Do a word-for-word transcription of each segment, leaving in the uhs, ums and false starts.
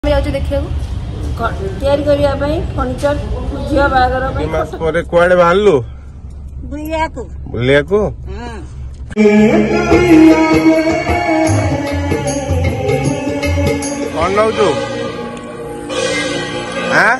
देखिए तैयारी करने फर्निचर झील बागर कुआड़े बाहरलु बुलिया को कौन नौ हाँ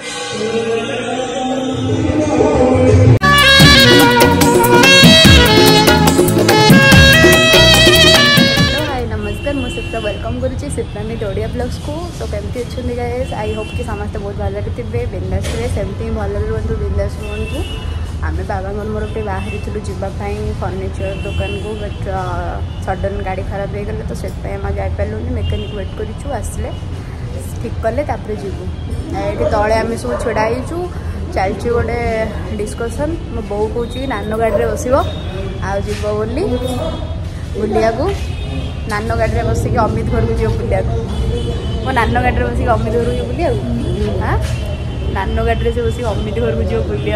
वेलकम करुच्ची सिप्लानिट ओडिया ब्लॉग्स को। तो केमती अच्छे गाइस, आई होप कि समस्त बहुत भलरे थे बिंदास सेमती भलरे रुहतु बिंदास रुहतु। आम बाबा मोर गोटे बाहरी जावाई फर्निचर दुकान को, बट सडन गाड़ी खराब हो गला तो से जापारूनी मेकानिक वेट करूँ आसले ठीक कले जीवु। ये तले आम सब छड़ाईचु चलती गोटे डिस्कसन। मो बो कौच नानो गाड़ी बस आव बोली बुलिया को नानो गाड़ी में बसिक अमित घर को जीव बुलिया मो नानो गाड़ी में बसिक अमित घर को बुलिया हाँ नानो गाड़ी से बसिक अमित घर को जीव बुलिया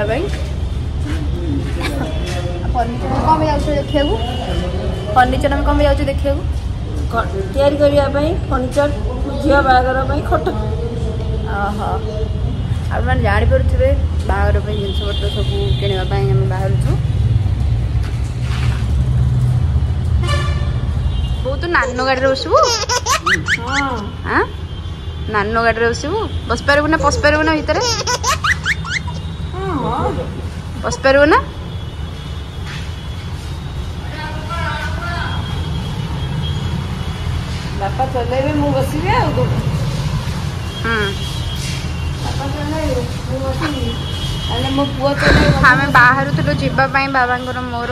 फर्निचर में कम जाऊँ देखा फर्निचर में कम जाऊँ देखा तैयारी करने फर्निचर झील बागर खट आप जापे बाहर जिनस पत्र सब कि बाहर तू नानो गाड़ी बसबू हाँ नानो गाड़ी बसबू बस पारू ना पश पारू ना भीतर पश पारू ना बापा चलेबे मु बसिबे आ हमें बाहर तो जीवाई बाबा मोर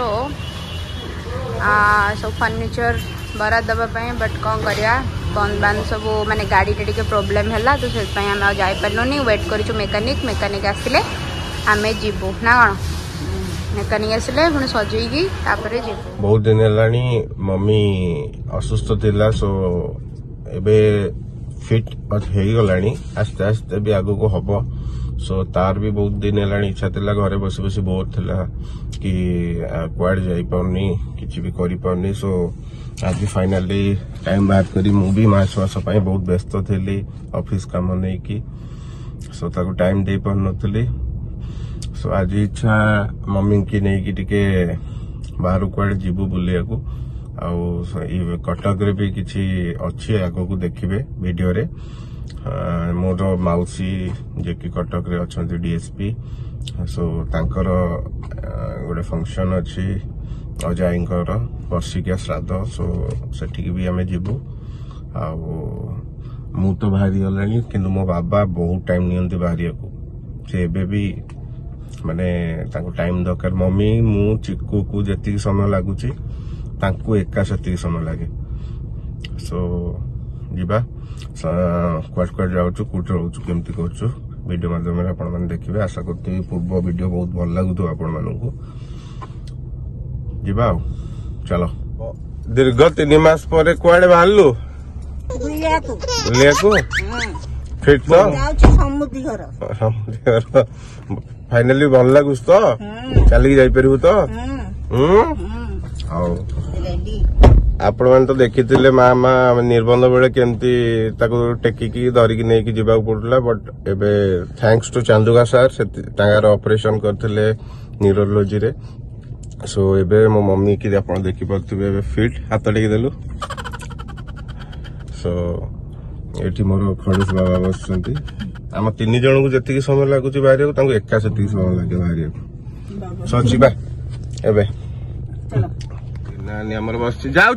सब फर्निचर बरा दवाई बट कौन करिया बंद बांध सब माने गाड़ी टे प्रोब्लेम है तो से आम जापारूनी वेट करूँ मेकानिक मेकानिक आसिले आम जीवु ना कौन मेकानिक आसिले पुणी सजेगी जीवु। बहुत दिन है मम्मी असुस्थ थिला सो एबे फिट हो गला आस्ते आस्ते भी आगो को हब सो तार भी बहुत दिन है इच्छा थिला घरे बस बस बोर थिला कि कुआड़ जाई पाउनी किछि भी करि पाउनी। सो आज फाइनाली टाइम बाहर करी मु भी मास मास बहुत व्यस्त थी ऑफिस काम नहीं कि सो ताको टाइम दे पार नथली। सो आज इच्छा मम्मी की नहीं कि टिके बाहर कुआड़े जीवु बुलिया को आउ कटक रे भी किछि अच्छी आगो को देखिबे वीडियो रे मोर मौसी जे कि कटक रे अछंती डीएसपी सो तांकर गोटे फंक्शन अच्छी अजाईंकर वर्षिकिया श्राद्ध सो सेठी भी आम जीवु आ मु तो बाहरी गलानी किंतु मो बाबा बहुत टाइम नियंती बाहरिया को से एबे भी माने तांको टाइम दरकार मम्मी मु चिक्कू को जेतिक समय लागुची तांको एका सेतिक समय लागे। सो जीवा क्वाड क्वाड जाऊँ कौट रोचु केमती करूँ वीडियो माध्यम आपण मैंने देखिए आशा करते पूर्व वीडियो बहुत भल लगुव आपण मानू जीवा चलो। दीर्घ तीन मास पर कुआड़े बाहरलु बुलिया को फिर तो समुद्री घर फाइनली भल लगुस तो चलिक जापर तो आपण मैंने तो देखी माँ माँ निबंध बेले केमती टेकिकी धरिकी नहीं जावाक पड़ूला बट एबे थैंक्स टू चांदुगा सार से ऑपरेशन करथिले न्यूरोलॉजी रे। सो एबे मो मम्मी की आप देखी पारे फिट हाथ टेक देलु। सो ये मोर खड़ूस बाबा बस आम तीन जन को जी समय लगुच बाहर एका से समय लगे बाहर सो जीवा एबे नानी आमर बस जाऊ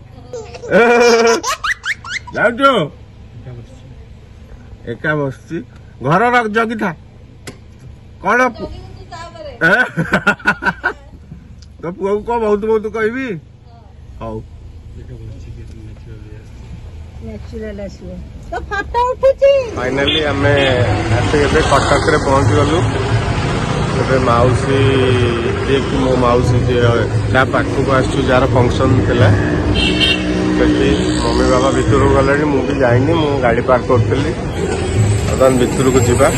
जाऊ एका बस घर जगी था कौन तो पुआ को बहुत बहुत कहबी हाउ फाइनाली आम आसे कटक रे पहुंच गलु। मौसी जे कि मो मौसी जे पाखक आसु जार फंक्शन थिला मम्मी बाबा भितर गला मुझे जाइनी मु गाड़ी पार्क करी बर्तमान भितर को जीवा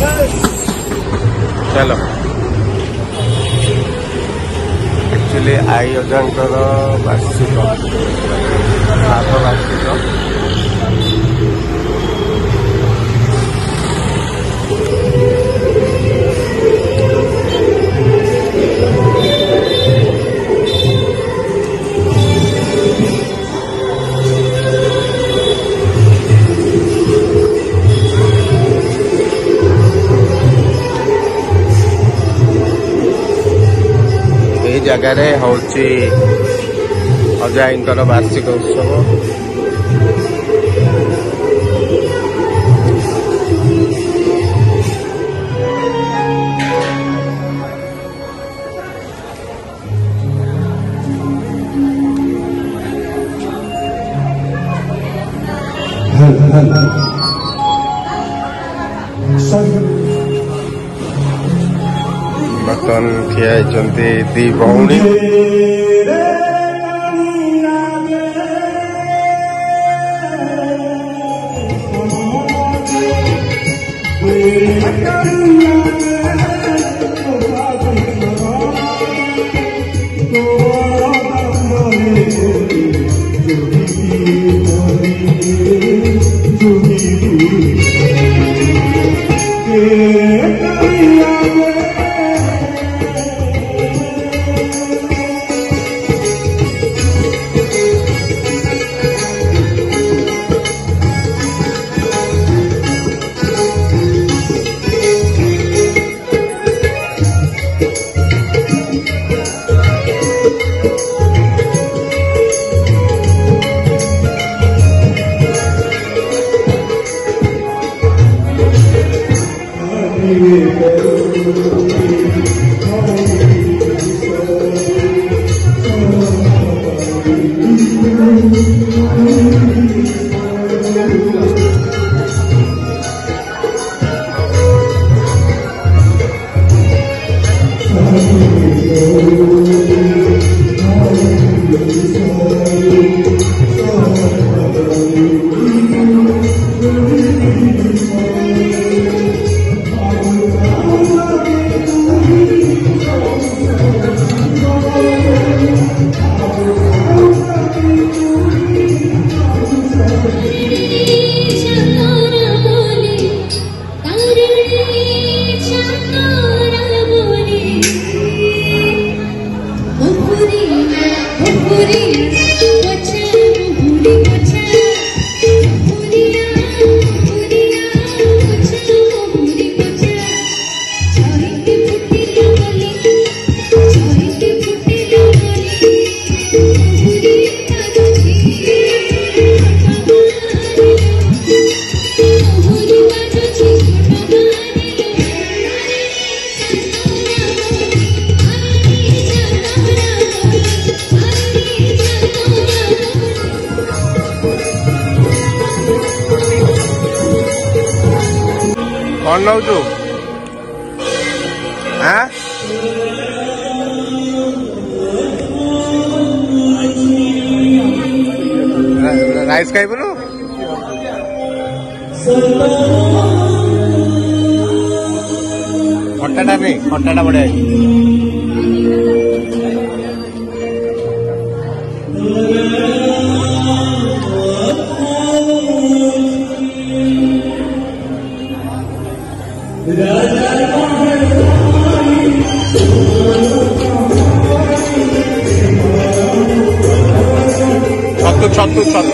चलो। एक्चुअली आई अजांकर वार्षिक वार्षिक जगार होची अजयंकर वार्षिक उत्सव। बर्तन खियाई दी भौणी कौन नौ तू हाँ राइस खाई बोलो खट्टाटा नहीं खट्टाटा बढ़िया छतु छतु छतु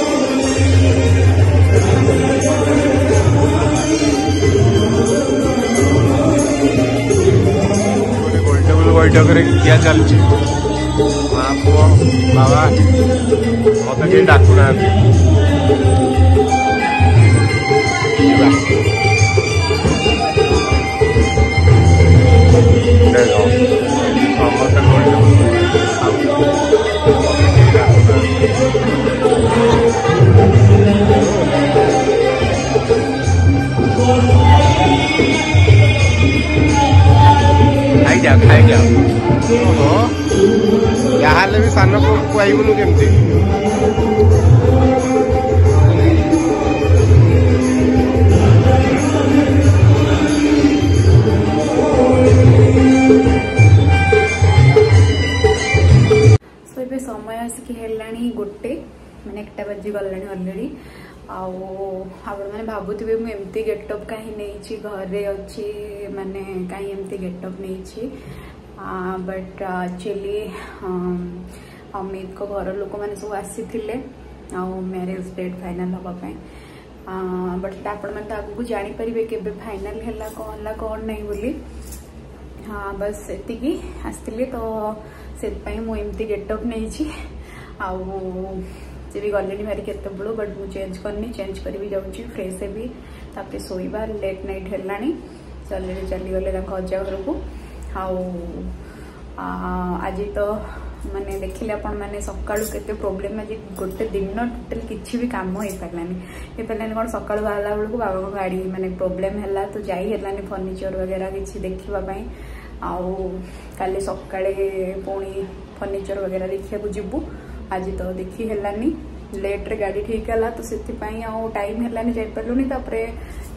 गोलटेबल बैठक क्या चलती माँ पुओ बाबा मत कहीं डाकुना खाई जा खाई जा यहाँ भी सान को खुआबुनु केमती समय आसिक है गोटे मैंने एक बजी गला अलरेडी आपने भावुवे मुझे गेटअप कहीं नहीं घरे अच्छी माने कहीं एमती गेटअप नहीं बट एक्चुअली अमित को घर लोक मैंने सब आसी मैरिज डेट फाइनल हाँपाई बट आपण मैंने आगे जापर के फाइनल है कौन है कौन नहीं बोली हाँ बस एतिकी आसती तो से मुझे गेटअप नहीं आउ से भी गले भारी केत बड़ो बट मुझे चेंज करनी चेंज करी जाऊँगी फ्रेश भी तापर शोवा लेट नाइट है चल चलीगले अजा घर को आज तो माने देखिले आपण माने सकाळू केते प्रॉब्लम आज गोटे दिन टोटल किछि भी काम हो पारानी हो पारानी कौन सकाळू बाहला बेलू बाबा को गाड़ी माने प्रॉब्लम है तो जाई हेलानी फर्निचर वगैरह किछि देखिबाई आउ काली सकाळे पुणी फर्निचर वगैरह देखिया को जिबू आज तो देखी हेलानी लेट रे गाड़ी ठीक है तो से टाइम हेलानी जाई पारलुनी तापरे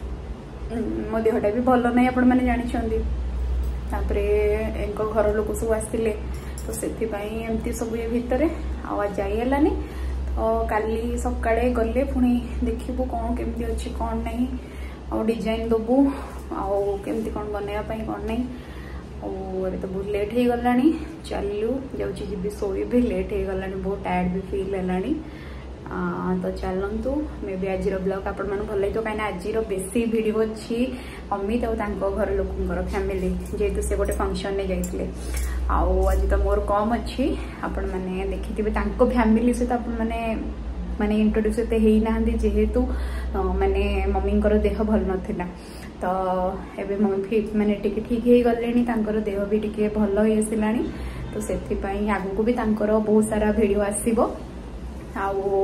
मो देहटा भी भल ना आपण मैंने जानी तापरे एंको घर लोक सब आसते तो से एमती सब ये भितर आज जाइलानी तो काली सकाळे गले पुणी देखिबू कौन केमती अच्छी कौन नहीं आ डिजाइन दबू आमती कौन बनवाई कौन नहीं और तो बहुत लेट हो गला चलू जाऊँगी जी शोई भी लेट हो गला बहुत टायर्ड भी फील है तो चलतु मे भी आज ब्लॉग आपण मन भल लगे कहीं आज बेसी वीडियो अच्छी अमित और घर लोक फैमिली जेहेतु से गोटे फंक्शन में जाते आज तो मोर कम अच्छी आपण मैंने देखिथे फैमिली सहित आप मैंने माने इंट्रोड्यूस एते हेई नाहंदी जेहेतु माने मम्मी देह भल नथिला तो एबे मम्मी माने टिके ठीक हे गलेनी तांकर देह भी टिके भल होई आसिलानी तो सेथि पई आगु को भी तांकर बहुत सारा वीडियो आसीबो आउ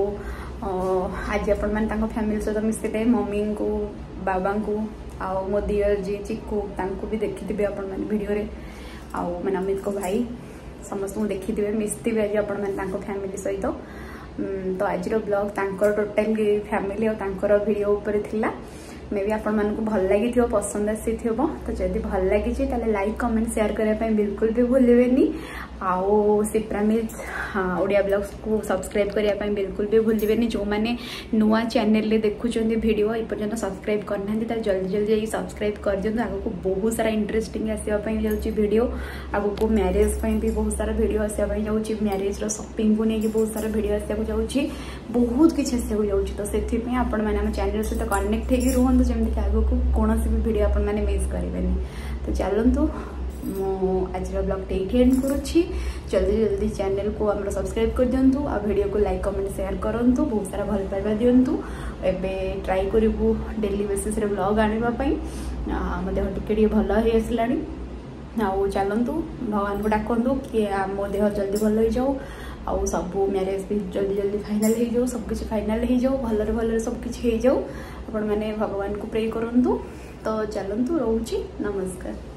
आज आपण माने तांको फैमिली सहित मिसिले मम्मी को बाबा को आउ मो दियर जी चिक्कू तांको भी देखिथिबे आपण माने वीडियो रे आउ माने अमित को भाई समस्त को देखिथिबे मिसथिबे आज आपण माने तांको फैमिली सहित तो आज ब्लॉग तांकर टोटल फैमिली और तांकर वीडियो ऊपर थिला मे भी आपण मानकु भल लागि थियो पसंद आसी थियो तो जदि भल लागि छि ताले लाइक कमेंट शेयर करिया पय बिल्कुल भी भूलिबेनी आओ सिप्रा मिल्स हाँ ओडिया ब्लॉग्स को सब्सक्राइब करिया पय बिल्कुल भी भूलिबेनी जो माने नुआ चैनल ले देखुचंदी वीडियो ए पर्यंत सब्सक्राइब करनांती ताले जल्दी जल्दी जाई सब्सक्राइब कर दियंतु आगो को बहुत सारा इंटरेस्टिंग आसीबा पय जाउची वीडियो आगो को मैरिज पय भी बहुत सारा वीडियो आसीबा पय जाउची मैरिज रो शॉपिंग को नेकी बहुत सारा वीडियो आसीबा को जाउची बहुत किछ आसीबा को जाउची तो सेथि पय आपण माने हम चैनल सहित कनेक्ट हेकी रहंतु जेमति आगो को कोनोसी भी वीडियो आपण माने मिस करिबेनी तो चलंतु मो आज ब्लॉग टे एंड करुच्छी जल्दी जल्दी चैनल को आम सब्सक्राइब कर दिंतु आ वीडियो को लाइक कमेंट शेयर करंतु बहुत सारा भल पाइबा दिंतु एबे ट्राई करू डेली बेसिस रे ब्लॉग आनिबा मो देह टिके भल हो आसलानी आउ चलतु भगवान को डाकतु कि मो देह जल्दी भल हो जाऊ आउ सब मैरिज भी जल्दी जल्दी फाइनल हो जाऊ सब किसी फाइनल हो जाऊ भलरे भलरे सब किसी हो जाऊ आपण मैंने भगवान को प्रे करंतु तो चलतु रोची नमस्कार।